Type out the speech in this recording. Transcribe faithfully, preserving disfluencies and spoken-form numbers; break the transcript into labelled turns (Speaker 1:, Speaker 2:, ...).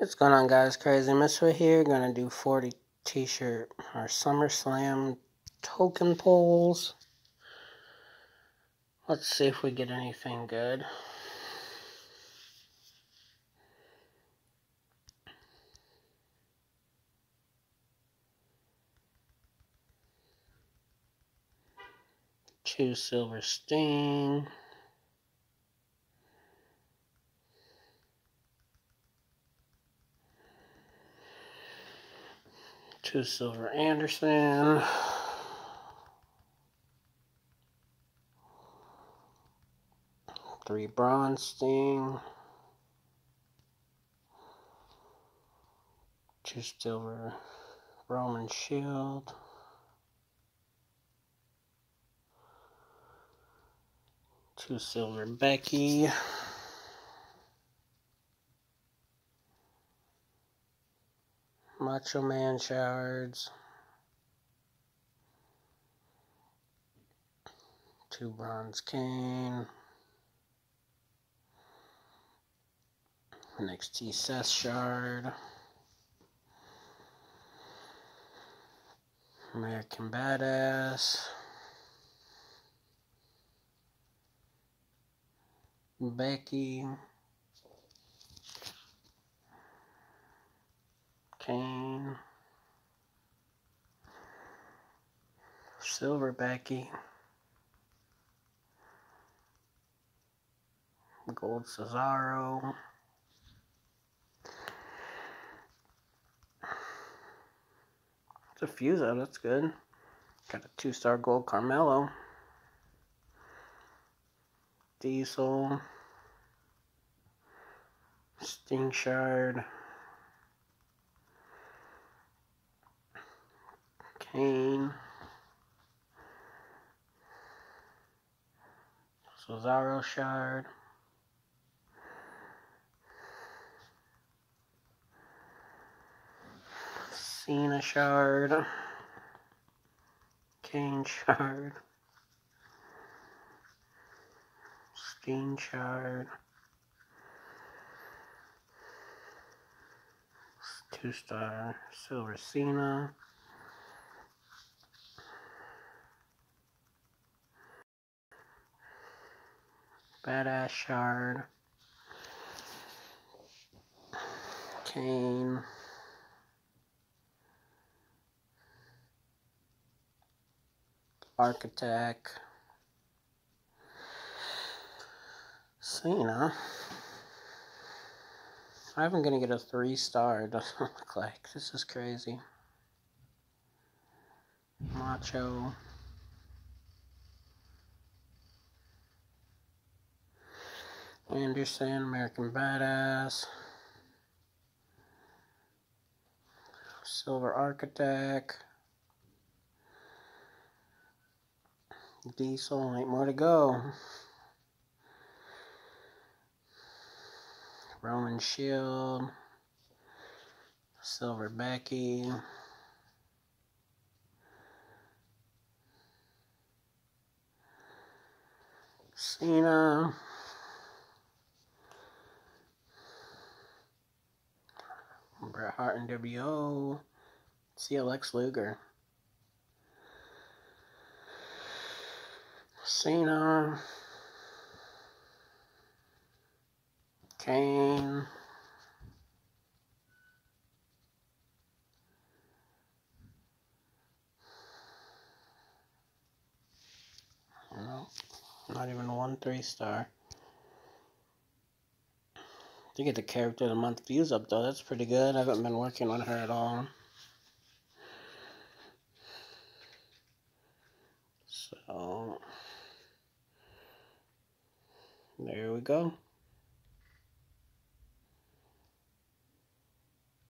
Speaker 1: What's going on, guys? Crazy Misfit here. Gonna do forty t-shirt or SummerSlam token pulls. Let's see if we get anything good. Two Silver Sting. Two Silver Anderson. Three Bronze Sting. Two Silver Roman Shield. Two Silver Becky. Macho Man shards. Two Bronze Kane. N X T Seth shard. American Badass. Becky. Kane. Silver Becky. Gold Cesaro. It's a fuse out, that's good. Got a two-star gold Carmelo. Diesel. Sting shard. Kane. Cesaro shard. Cena shard. Kane shard. Sting shard. Two star Silver Cena. Badass shard. Kane. Architect. Cena. I'm gonna get a three star, it doesn't look like. This is crazy. Macho. Anderson, American Badass. Silver Architect. Diesel, eight more to go. Roman Shield. Silver Becky. Cena. Bret Hart and W O. C L X Luger. Cena. Kane. No, not even one three star. To get the character of the month views up though, that's pretty good. I haven't been working on her at all. So there we go.